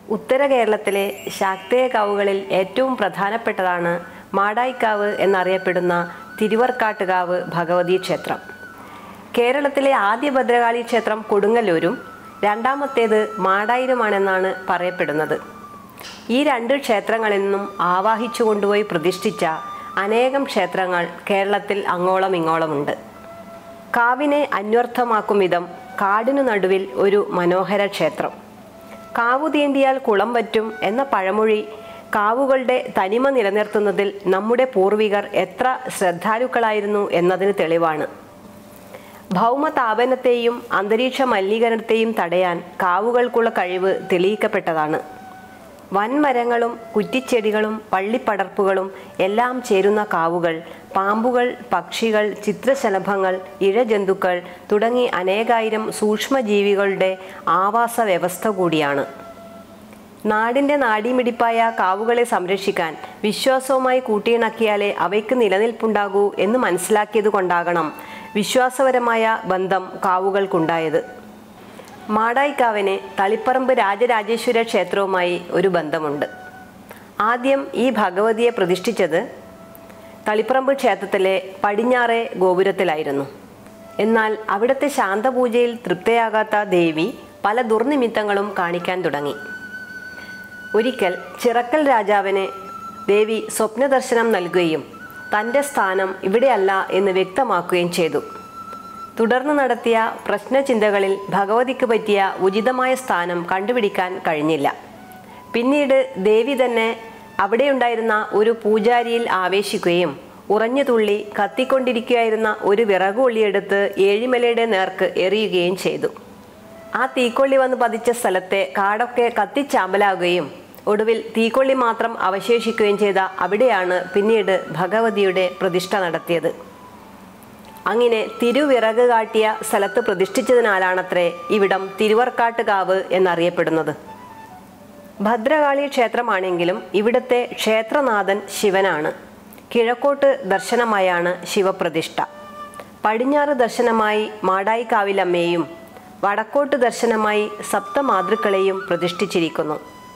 ഉത്തര കേരളത്തിലെ ശാക്തേയ കാവുകളിൽ ഏറ്റവും പ്രധാനപ്പെട്ടതാണ് മാടായിക്കാവ് എന്നറിയപ്പെടുന്ന തിരുവർക്കാട്ടുകാവ് ഭഗവതി ക്ഷേത്രം. കേരളത്തിലെ ആദ്യ ഭദ്രകാളി ക്ഷേത്രം കൊടുങ്ങല്ലൂരും രണ്ടാമത്തേത് മാടായിലുമാണെന്നാണ് പറയപ്പെടുന്നത്. ഈ രണ്ട് ക്ഷേത്രങ്ങളിൽ നിന്നും ആവാഹിച്ചു കൊണ്ടുപോയി പ്രതിഷ്ഠിച്ച അനേകം ക്ഷേത്രങ്ങൾ കേരളത്തിൽ അങ്ങോളം ഇങ്ങോളമുണ്ട്. കാവിനെ അന്വർത്ഥമാക്കും വിധം കാടിനു നടുവിൽ ഒരു മനോഹര ക്ഷേത്രം. കാവു തീണ്ടിയാൽ കുളം വറ്റും എന്ന പഴമൊഴി കാവുകളുടെ തനിമ നിലനിർത്തുന്നതിൽ നമ്മുടെ പൂർവികർ എത്ര ശ്രദ്ധാലുക്കളായിരുന്നു എന്നതിന് തെളിവാണ്. ഭൗമതാപനത്തെയും അന്തരീക്ഷ മലിനീകരണത്തെയും തടയാൻ കാവുകൾക്കുള്ള കഴിവ് തെളിയിക്കപ്പെട്ടതാണ്. വൻമരങ്ങളും കുറ്റിച്ചെടികളും പള്ളിപ്പടർപ്പുകളും എല്ലാം ചേരുന്ന കാവുകൾ പാമ്പുകൾ, പക്ഷികൾ, ചിത്രശലഭങ്ങൾ, ഇഴജന്തുക്കൾ തുടങ്ങി അനേകായിരം സൂക്ഷ്മജീവികളുടെ ആവാസ വ്യവസ്ഥ കൂടിയാണ്. നാടിൻ്റെ നാഡീമിടിപ്പായ കാവുകളെ സംരക്ഷിക്കാൻ വിശ്വാസവുമായി കൂട്ടിയിണക്കിയാലേ അവയ്ക്ക് നിലനിൽപ്പുണ്ടാകൂ എന്ന് മനസ്സിലാക്കിയത് കൊണ്ടാകണം വിശ്വാസപരമായ ബന്ധം കാവുകൾക്കുണ്ടായത്. മാടായിക്കാവിന് തളിപ്പറമ്പ് രാജരാജേശ്വര ക്ഷേത്രവുമായി ഒരു ബന്ധമുണ്ട്. ആദ്യം ഈ ഭഗവതിയെ പ്രതിഷ്ഠിച്ചത് തളിപ്പറമ്പ് ക്ഷേത്രത്തിലെ പടിഞ്ഞാറേ ഗോപുരത്തിലായിരുന്നു. എന്നാൽ അവിടുത്തെ ശാന്തപൂജയിൽ തൃപ്തയാകാത്ത ദേവി പല ദുർനിമിത്തങ്ങളും കാണിക്കാൻ തുടങ്ങി. ഒരിക്കൽ ചിറക്കൽ രാജാവിന് ദേവി സ്വപ്നദർശനം നൽകുകയും തൻ്റെ സ്ഥാനം ഇവിടെയല്ല എന്ന് വ്യക്തമാക്കുകയും ചെയ്തു. തുടർന്ന് നടത്തിയ പ്രശ്നചിന്തകളിൽ ഭഗവതിക്ക് പറ്റിയ ഉചിതമായ സ്ഥാനം കണ്ടുപിടിക്കാൻ കഴിഞ്ഞില്ല. പിന്നീട് ദേവി തന്നെ അവിടെയുണ്ടായിരുന്ന ഒരു പൂജാരിയിൽ ആവേശിക്കുകയും ഉറഞ്ഞു തുള്ളി കത്തിക്കൊണ്ടിരിക്കുകയായിരുന്ന ഒരു വിറകുകൊള്ളിയെടുത്ത് ഏഴിമലയുടെ നേർക്ക് എറിയുകയും ചെയ്തു. ആ തീക്കൊള്ളി വന്ന് പതിച്ച സ്ഥലത്തെ കാടൊക്കെ കത്തിച്ചാമ്പലാകുകയും ഒടുവിൽ തീക്കൊള്ളി മാത്രം അവശേഷിക്കുകയും ചെയ്ത അവിടെയാണ് പിന്നീട് ഭഗവതിയുടെ പ്രതിഷ്ഠ നടത്തിയത്. അങ്ങനെ തിരുവിറക് കാട്ടിയ സ്ഥലത്ത് പ്രതിഷ്ഠിച്ചതിനാലാണത്രേ ഇവിടം തിരുവർക്കാട്ടുകാവ് എന്നറിയപ്പെടുന്നത്. ഭദ്രകാളി ക്ഷേത്രമാണെങ്കിലും ഇവിടുത്തെ ക്ഷേത്രനാഥൻ ശിവനാണ്. കിഴക്കോട്ട് ദർശനമായാണ് ശിവപ്രതിഷ്ഠ. പടിഞ്ഞാറ് ദർശനമായി മാടായിക്കാവിലമ്മയെയും വടക്കോട്ട് ദർശനമായി സപ്തമാതൃക്കളെയും പ്രതിഷ്ഠിച്ചിരിക്കുന്നു.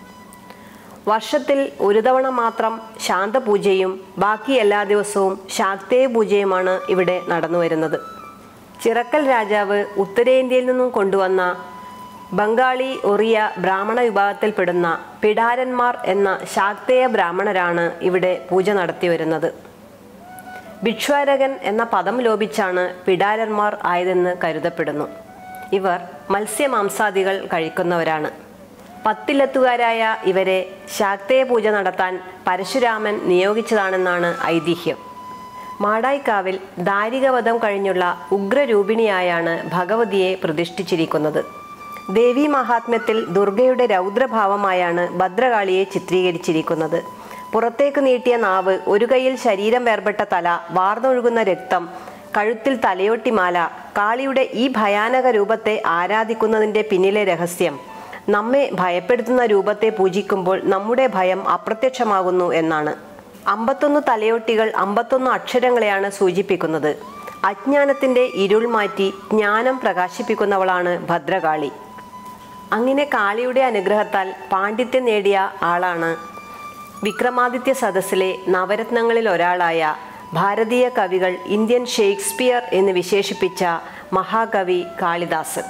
വർഷത്തിൽ ഒരു തവണ മാത്രം ശാന്തപൂജയും ബാക്കി എല്ലാ ദിവസവും ശാക്തേയ പൂജയുമാണ് ഇവിടെ നടന്നു വരുന്നത്. ചിറക്കൽ രാജാവ് ഉത്തരേന്ത്യയിൽ നിന്നും കൊണ്ടുവന്ന ബംഗാളി ഒറിയ ബ്രാഹ്മണ വിഭാഗത്തിൽപ്പെടുന്ന പിടാരന്മാർ എന്ന ശാക്തേയ ബ്രാഹ്മണരാണ് ഇവിടെ പൂജ നടത്തി വരുന്നത്. ഭിക്ഷാരകൻ എന്ന പദം ലോപിച്ചാണ് പിടാരന്മാർ ആയതെന്ന് കരുതപ്പെടുന്നു. ഇവർ മത്സ്യമാംസാദികൾ കഴിക്കുന്നവരാണ്. പത്തിലെത്തുകാരായ ഇവരെ ശാക്തേയ പൂജ നടത്താൻ പരശുരാമൻ നിയോഗിച്ചതാണെന്നാണ് ഐതിഹ്യം. മാടായിക്കാവിൽ ദാരികവധം കഴിഞ്ഞുള്ള ഉഗ്രരൂപിണിയായാണ് ഭഗവതിയെ പ്രതിഷ്ഠിച്ചിരിക്കുന്നത്. ദേവീ മഹാത്മ്യത്തിൽ ദുർഗയുടെ രൗദ്രഭാവമായാണ് ഭദ്രകാളിയെ ചിത്രീകരിച്ചിരിക്കുന്നത്. പുറത്തേക്ക് നീട്ടിയ നാവ്, ഒരു കൈയിൽ ശരീരം വേർപെട്ട തല, വാർന്നൊഴുകുന്ന രക്തം, കഴുത്തിൽ തലയോട്ടിമാല. കാളിയുടെ ഈ ഭയാനക രൂപത്തെ ആരാധിക്കുന്നതിൻ്റെ പിന്നിലെ രഹസ്യം നമ്മെ ഭയപ്പെടുത്തുന്ന രൂപത്തെ പൂജിക്കുമ്പോൾ നമ്മുടെ ഭയം അപ്രത്യക്ഷമാകുന്നു എന്നാണ്. 51 തലയോട്ടികൾ 51 അക്ഷരങ്ങളെയാണ് സൂചിപ്പിക്കുന്നത്. അജ്ഞാനത്തിൻ്റെ ഇരുൾ മാറ്റി ജ്ഞാനം പ്രകാശിപ്പിക്കുന്നവളാണ് ഭദ്രകാളി. അങ്ങനെ കാളിയുടെ അനുഗ്രഹത്താൽ പാണ്ഡിത്യം നേടിയ ആളാണ് വിക്രമാദിത്യ സദസ്സിലെ നവരത്നങ്ങളിൽ ഒരാളായ ഭാരതീയ കവികൾ ഇന്ത്യൻ ഷേക്സ്പിയർ എന്ന് വിശേഷിപ്പിച്ച മഹാകവി കാളിദാസൻ.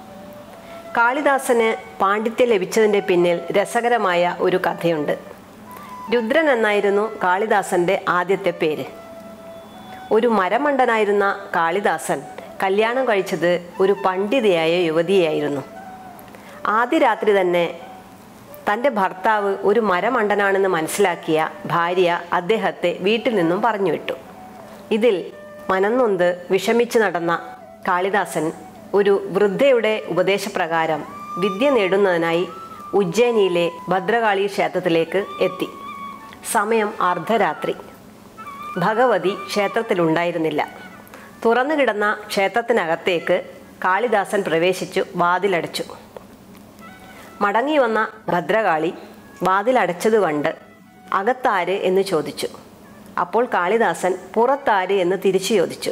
കാളിദാസന് പാണ്ഡിത്യം ലഭിച്ചതിൻ്റെ പിന്നിൽ രസകരമായ ഒരു കഥയുണ്ട്. രുദ്രൻ എന്നായിരുന്നു കാളിദാസൻ്റെ ആദ്യത്തെ പേര്. ഒരു മരമണ്ടനായിരുന്ന കാളിദാസൻ കല്യാണം കഴിച്ചത് ഒരു പണ്ഡിതയായ യുവതിയായിരുന്നു. ആദ്യ രാത്രി തന്നെ തൻ്റെ ഭർത്താവ് ഒരു മരമണ്ടനാണെന്ന് മനസ്സിലാക്കിയ ഭാര്യ അദ്ദേഹത്തെ വീട്ടിൽ നിന്നും പറഞ്ഞു വിട്ടു. ഇതിൽ മനംനൊന്ത് വിഷമിച്ച് നടന്ന കാളിദാസൻ ഒരു വൃദ്ധയുടെ ഉപദേശപ്രകാരം വിദ്യ നേടുന്നതിനായി ഉജ്ജയിനിയിലെ ഭദ്രകാളി ക്ഷേത്രത്തിലേക്ക് എത്തി. സമയം അർദ്ധരാത്രി. ഭഗവതി ക്ഷേത്രത്തിലുണ്ടായിരുന്നില്ല. തുറന്നു കിടന്ന ക്ഷേത്രത്തിനകത്തേക്ക് കാളിദാസൻ പ്രവേശിച്ചു വാതിലടച്ചു. മടങ്ങി വന്ന ഭദ്രകാളി വാതിലടച്ചത് കണ്ട് അകത്താര് എന്ന് ചോദിച്ചു. അപ്പോൾ കാളിദാസൻ പുറത്താര് എന്ന് തിരിച്ചു ചോദിച്ചു.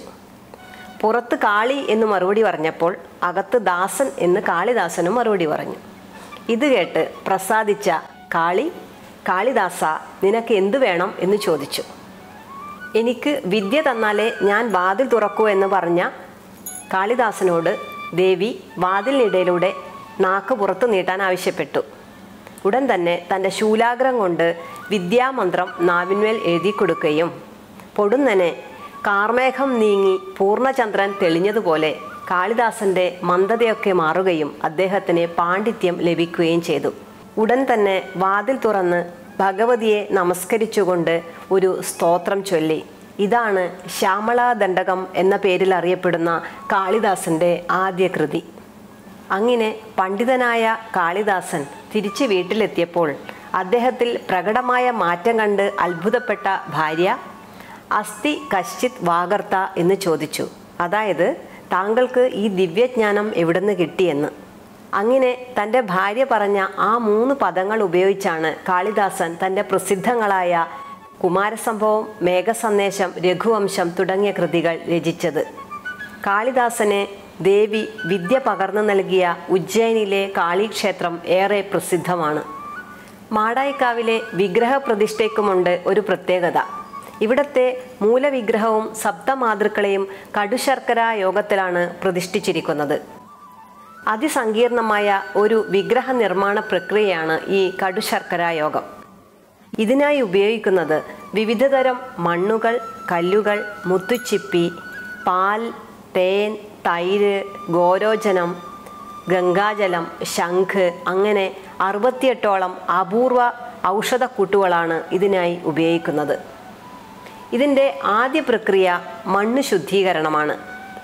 പുറത്ത് കാളി എന്ന് മറുപടി പറഞ്ഞപ്പോൾ അകത്ത് ദാസൻ എന്ന് കാളിദാസനും മറുപടി പറഞ്ഞു. ഇത് കേട്ട് പ്രസാദിച്ച കാളി, കാളിദാസ, നിനക്ക് എന്തു വേണം എന്ന് ചോദിച്ചു. എനിക്ക് വിദ്യ തന്നാലേ ഞാൻ വാതിൽ തുറക്കൂ എന്ന് പറഞ്ഞ കാളിദാസനോട് ദേവി വാതിലിനിടയിലൂടെ നാക്ക് പുറത്തു നീട്ടാൻ ആവശ്യപ്പെട്ടു. ഉടൻ തന്നെ തൻ്റെ ശൂലാഗ്രം കൊണ്ട് വിദ്യാമന്ത്രം നാവിന്മേൽ എഴുതി കൊടുക്കുകയും പൊടുന്നനെ കാർമേഘം നീങ്ങി പൂർണ്ണചന്ദ്രൻ തെളിഞ്ഞതുപോലെ കാളിദാസന്റെ മന്ദതയൊക്കെ മാറുകയും അദ്ദേഹത്തിന് പാണ്ഡിത്യം ലഭിക്കുകയും ചെയ്തു. ഉടൻ തന്നെ വാതിൽ തുറന്ന് ഭഗവതിയെ നമസ്കരിച്ചുകൊണ്ട് ഒരു സ്തോത്രം ചൊല്ലി. ഇതാണ് ശ്യാമളാദണ്ഡകം എന്ന പേരിൽ അറിയപ്പെടുന്ന കാളിദാസന്റെ ആദ്യ കൃതി. അങ്ങനെ പണ്ഡിതനായ കാളിദാസൻ തിരിച്ച് വീട്ടിലെത്തിയപ്പോൾ അദ്ദേഹത്തിൽ പ്രകടമായ മാറ്റം കണ്ട് അത്ഭുതപ്പെട്ട ഭാര്യ അസ്തി കശ്ചിത് വാഗർത്ത എന്ന് ചോദിച്ചു. അതായത്, താങ്കൾക്ക് ഈ ദിവ്യജ്ഞാനം എവിടുന്ന് കിട്ടിയെന്ന്. അങ്ങനെ തൻ്റെ ഭാര്യ പറഞ്ഞ ആ 3 പദങ്ങൾ ഉപയോഗിച്ചാണ് കാളിദാസൻ തൻ്റെ പ്രസിദ്ധങ്ങളായ കുമാരസംഭവം, മേഘസന്ദേശം, രഘുവംശം തുടങ്ങിയ കൃതികൾ രചിച്ചത്. കാളിദാസനെ ദേവി വിദ്യ പകർന്നു നൽകിയ ഉജ്ജയിനിലെ കാളീക്ഷേത്രം ഏറെ പ്രസിദ്ധമാണ്. മാടായിക്കാവിലെ വിഗ്രഹപ്രതിഷ്ഠയ്ക്കുമുണ്ട് ഒരു പ്രത്യേകത. ഇവിടത്തെ മൂലവിഗ്രഹവും സപ്തമാതൃക്കളെയും കടുശർക്കര യോഗത്തിലാണ് പ്രതിഷ്ഠിച്ചിരിക്കുന്നത്. അതിസങ്കീർണമായ ഒരു വിഗ്രഹ നിർമ്മാണ പ്രക്രിയയാണ് ഈ കടുശർക്കര യോഗം. ഇതിനായി ഉപയോഗിക്കുന്നത് വിവിധതരം മണ്ണുകൾ, കല്ലുകൾ, മുത്തുച്ചിപ്പി, പാൽ, തേൻ, തൈര്, ഗോരോചനം, ഗംഗാജലം, ശംഖ്, അങ്ങനെ 68ഓളം അപൂർവ ഔഷധക്കൂട്ടുകളാണ് ഇതിനായി ഉപയോഗിക്കുന്നത്. ഇതിൻ്റെ ആദ്യ പ്രക്രിയ മണ്ണ് ശുദ്ധീകരണമാണ്.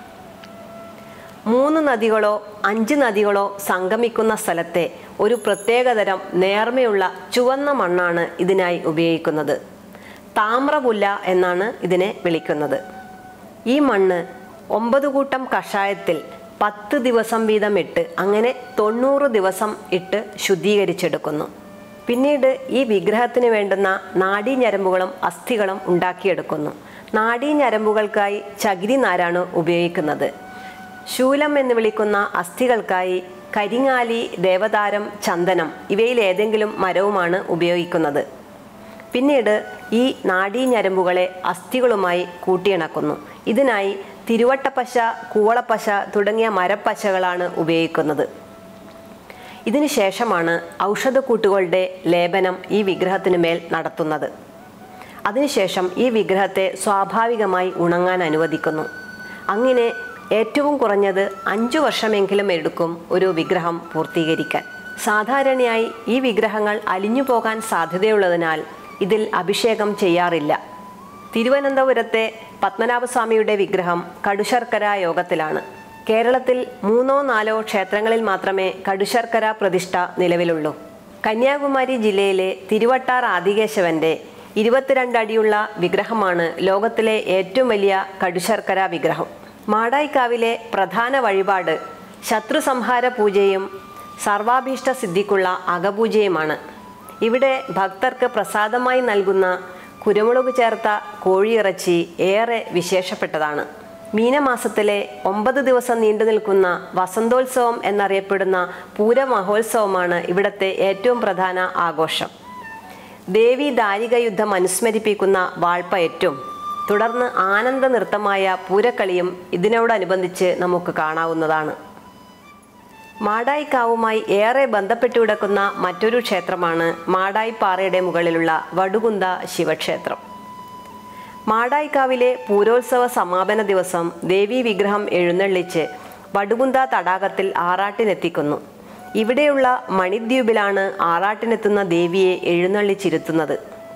3 നദികളോ 5 നദികളോ സംഗമിക്കുന്ന സ്ഥലത്തെ ഒരു പ്രത്യേകതരം നേർമയുള്ള ചുവന്ന മണ്ണാണ് ഇതിനായി ഉപയോഗിക്കുന്നത്. താമ്രപുല്ല എന്നാണ് ഇതിനെ വിളിക്കുന്നത്. ഈ മണ്ണ് 9 കൂട്ടം കഷായത്തിൽ 10 ദിവസം വീതം ഇട്ട് അങ്ങനെ 90 ദിവസം ഇട്ട് ശുദ്ധീകരിച്ചെടുക്കുന്നു. പിന്നീട് ഈ വിഗ്രഹത്തിന് വേണ്ടുന്ന നാഡീഞരമ്പുകളും അസ്ഥികളും ഉണ്ടാക്കിയെടുക്കുന്നു. നാഡീഞരമ്പുകൾക്കായി ചകിരി നാരാണ് ഉപയോഗിക്കുന്നത്. ശൂലം എന്ന് വിളിക്കുന്ന അസ്ഥികൾക്കായി കരിങ്ങാലി, ദേവതാരം, ചന്ദനം ഇവയിൽ ഏതെങ്കിലും മരവുമാണ് ഉപയോഗിക്കുന്നത്. പിന്നീട് ഈ നാഡീഞരമ്പുകളെ അസ്ഥികളുമായി കൂട്ടിയിണക്കുന്നു. ഇതിനായി തിരുവട്ടപ്പശ, കൂവളപ്പശ തുടങ്ങിയ മരപ്പശകളാണ് ഉപയോഗിക്കുന്നത്. ഇതിനു ശേഷമാണ് ഔഷധക്കൂട്ടുകളുടെ ലേപനം ഈ വിഗ്രഹത്തിന് മേൽ നടത്തുന്നത്. അതിനുശേഷം ഈ വിഗ്രഹത്തെ സ്വാഭാവികമായി ഉണങ്ങാൻ അനുവദിക്കുന്നു. അങ്ങനെ ഏറ്റവും കുറഞ്ഞത് 5 വർഷമെങ്കിലും എടുക്കും ഒരു വിഗ്രഹം പൂർത്തീകരിക്കാൻ. സാധാരണയായി ഈ വിഗ്രഹങ്ങൾ അലിഞ്ഞു പോകാൻ സാധ്യതയുള്ളതിനാൽ ഇതിൽ അഭിഷേകം ചെയ്യാറില്ല. തിരുവനന്തപുരത്തെ പത്മനാഭസ്വാമിയുടെ വിഗ്രഹം കടുശർക്കര യോഗത്തിലാണ്. കേരളത്തിൽ 3-4 ക്ഷേത്രങ്ങളിൽ മാത്രമേ കടുശർക്കര പ്രതിഷ്ഠ നിലവിലുള്ളൂ. കന്യാകുമാരി ജില്ലയിലെ തിരുവട്ടാർ ആദികേശവന്റെ 22 അടിയുള്ള വിഗ്രഹമാണ് ലോകത്തിലെ ഏറ്റവും വലിയ കടുശർക്കര വിഗ്രഹം. മാടായിക്കാവിലെ പ്രധാന വഴിപാട് ശത്രുസംഹാര പൂജയും സർവാഭീഷ്ട സിദ്ധിക്കുള്ള അകപൂജയുമാണ്. ഇവിടെ ഭക്തർക്ക് പ്രസാദമായി നൽകുന്ന കുരുമുളക് ചേർത്ത കോഴിയിറച്ചി ഏറെ വിശേഷപ്പെട്ടതാണ്. മീനമാസത്തിലെ 9 ദിവസം നീണ്ടു നിൽക്കുന്ന വസന്തോത്സവം എന്നറിയപ്പെടുന്ന പൂരമഹോത്സവമാണ് ഇവിടുത്തെ ഏറ്റവും പ്രധാന ആഘോഷം. ദേവി ദാരിക യുദ്ധം അനുസ്മരിപ്പിക്കുന്ന വാൾപ്പയറ്റും തുടർന്ന് ആനന്ദ നൃത്തമായ പൂരക്കളിയും ഇതിനോടനുബന്ധിച്ച് നമുക്ക് കാണാവുന്നതാണ്. മാടായിക്കാവുമായി ഏറെ ബന്ധപ്പെട്ടു കിടക്കുന്ന മറ്റൊരു ക്ഷേത്രമാണ് മാടായിപ്പാറയുടെ മുകളിലുള്ള വടുകുന്ത ശിവക്ഷേത്രം. മാടായിക്കാവിലെ പൂരോത്സവ സമാപന ദിവസം ദേവീ വിഗ്രഹം എഴുന്നള്ളിച്ച് വടുകുന്ത തടാകത്തിൽ ആറാട്ടിനെത്തിക്കുന്നു. ഇവിടെയുള്ള മണിദ്വീപിലാണ് ആറാട്ടിനെത്തുന്ന ദേവിയെ എഴുന്നള്ളിച്ചിരുത്തുന്നത്.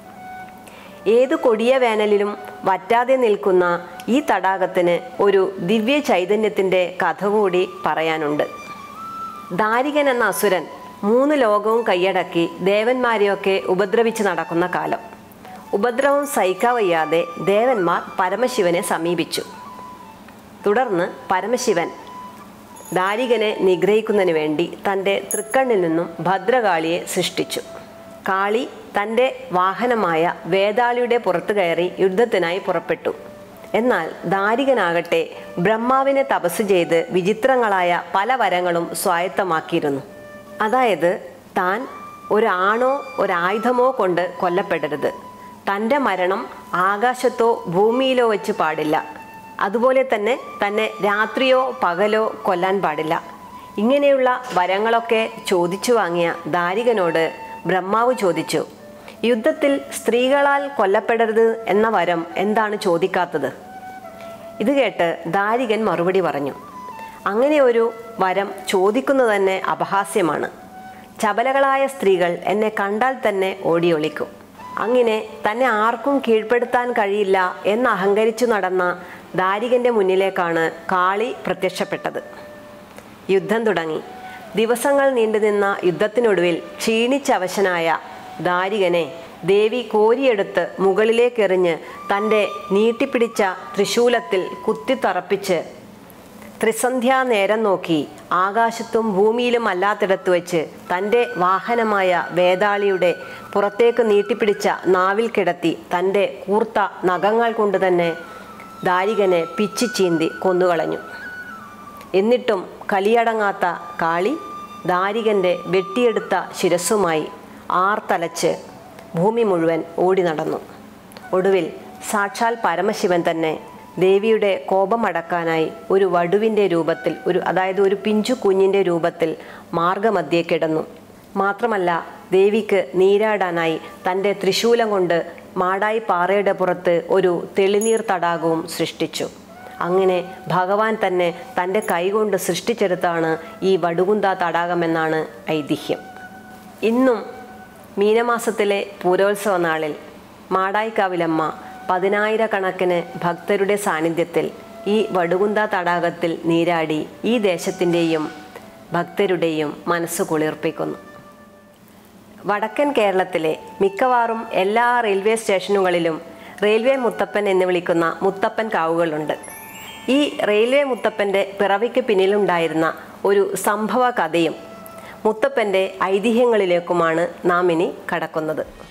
ഏതു കൊടിയ വേനലിലും വറ്റാതെ നിൽക്കുന്ന ഈ തടാകത്തിന് ഒരു ദിവ്യ ചൈതന്യത്തിൻ്റെ കഥ കൂടി പറയാനുണ്ട്. ദാരികൻ എന്ന അസുരൻ 3 ലോകവും കൈയടക്കി ദേവന്മാരെയൊക്കെ ഉപദ്രവിച്ച് നടക്കുന്ന കാലം. ഉപദ്രവം സഹിക്കാവയ്യാതെ ദേവന്മാർ പരമശിവനെ സമീപിച്ചു. തുടർന്ന് പരമശിവൻ ദാരികനെ നിഗ്രഹിക്കുന്നതിന് വേണ്ടി തൻ്റെ തൃക്കണ്ണിൽ നിന്നും ഭദ്രകാളിയെ സൃഷ്ടിച്ചു. കാളി തൻ്റെ വാഹനമായ വേതാളിയുടെ പുറത്തു കയറി യുദ്ധത്തിനായി പുറപ്പെട്ടു. എന്നാൽ ദാരികനാകട്ടെ ബ്രഹ്മാവിനെ തപസ് ചെയ്ത് വിചിത്രങ്ങളായ പല വരങ്ങളും സ്വായത്തമാക്കിയിരുന്നു. അതായത് താൻ ഒരാണോ ഒരായുധമോ കൊണ്ട് കൊല്ലപ്പെടരുത്. തൻ്റെ മരണം ആകാശത്തോ ഭൂമിയിലോ വെച്ച് പാടില്ല. അതുപോലെ തന്നെ തന്നെ രാത്രിയോ പകലോ കൊല്ലാൻ പാടില്ല. ഇങ്ങനെയുള്ള വരങ്ങളൊക്കെ ചോദിച്ചു വാങ്ങിയ ദാരികനോട് ബ്രഹ്മാവ് ചോദിച്ചു, യുദ്ധത്തിൽ സ്ത്രീകളാൽ കൊല്ലപ്പെടരുത് എന്ന വരം എന്താണ് ചോദിക്കാത്തത്? ഇത് കേട്ട് ദാരികൻ മറുപടി പറഞ്ഞു, അങ്ങനെ ഒരു വരം ചോദിക്കുന്നത് തന്നെ അപഹാസ്യമാണ്. ചപലകളായ സ്ത്രീകൾ എന്നെ കണ്ടാൽ തന്നെ ഓടിയൊളിക്കും. അങ്ങനെ തന്നെ ആർക്കും കീഴ്പ്പെടുത്താൻ കഴിയില്ല എന്ന് അഹങ്കരിച്ചു നടന്ന ദാരികൻ്റെ മുന്നിലേക്കാണ് കാളി പ്രത്യക്ഷപ്പെട്ടത്. യുദ്ധം തുടങ്ങി. ദിവസങ്ങൾ നീണ്ടുനിന്ന യുദ്ധത്തിനൊടുവിൽ ക്ഷീണിച്ചവശനായ ദാരികനെ ദേവി കോരിയെടുത്ത് മുകളിലേക്കെറിഞ്ഞ് തൻ്റെ നീട്ടിപ്പിടിച്ച ത്രിശൂലത്തിൽ കുത്തിത്തറപ്പിച്ച് ത്രിസന്ധ്യാ നേരം നോക്കി ആകാശത്തും ഭൂമിയിലും അല്ലാത്തിടത്ത് വെച്ച് തൻ്റെ വാഹനമായ വേതാളിയുടെ പുറത്തേക്ക് നീട്ടിപ്പിടിച്ച നാവിൽ കിടത്തി തൻ്റെ കൂർത്ത നഖങ്ങൾ കൊണ്ട് തന്നെ ദാരികനെ പിച്ചി ചീന്തി കൊന്നുകളഞ്ഞു. എന്നിട്ടും കലിയടങ്ങാത്ത കാളി ദാരികൻ്റെ വെട്ടിയെടുത്ത ശിരസ്സുമായി ആർത്തലച്ച് ഭൂമി മുഴുവൻ ഓടി നടന്നു. ഒടുവിൽ സാക്ഷാൽ പരമശിവൻ തന്നെ ദേവിയുടെ കോപമടക്കാനായി ഒരു വടുവിൻ്റെ രൂപത്തിൽ അതായത് ഒരു പിഞ്ചു കുഞ്ഞിൻ്റെ രൂപത്തിൽ മാർഗമധ്യേ കിടന്നു. മാത്രമല്ല ദേവിക്ക് നീരാടാനായി തൻ്റെ ത്രിശൂലം കൊണ്ട് മാടായി പാറയുടെ പുറത്ത് ഒരു തെളിനീർ തടാകവും സൃഷ്ടിച്ചു. അങ്ങനെ ഭഗവാൻ തന്നെ തൻ്റെ കൈകൊണ്ട് സൃഷ്ടിച്ചെടുത്താണ് ഈ വടുകുന്ത തടാകമെന്നാണ് ഐതിഹ്യം. ഇന്നും മീനമാസത്തിലെ പൂരോത്സവ നാളിൽ മാടായിക്കാവിലമ്മ 10,000-കണക്കിന് ഭക്തരുടെ സാന്നിധ്യത്തിൽ ഈ വടുകുന്ത തടാകത്തിൽ നീരാടി ഈ ദേശത്തിൻ്റെയും ഭക്തരുടെയും മനസ്സ് കുളിർപ്പിക്കുന്നു. വടക്കൻ കേരളത്തിലെ മിക്കവാറും എല്ലാ റെയിൽവേ സ്റ്റേഷനുകളിലും റെയിൽവേ മുത്തപ്പൻ എന്ന് വിളിക്കുന്ന മുത്തപ്പൻ കാവുകളുണ്ട്. ഈ റെയിൽവേ മുത്തപ്പൻ്റെ പിറവിക്ക് പിന്നിലുണ്ടായിരുന്ന ഒരു സംഭവ കഥയും മുത്തപ്പൻ്റെ ഐതിഹ്യങ്ങളിലേക്കുമാണ് നാം ഇനി കടക്കുന്നത്.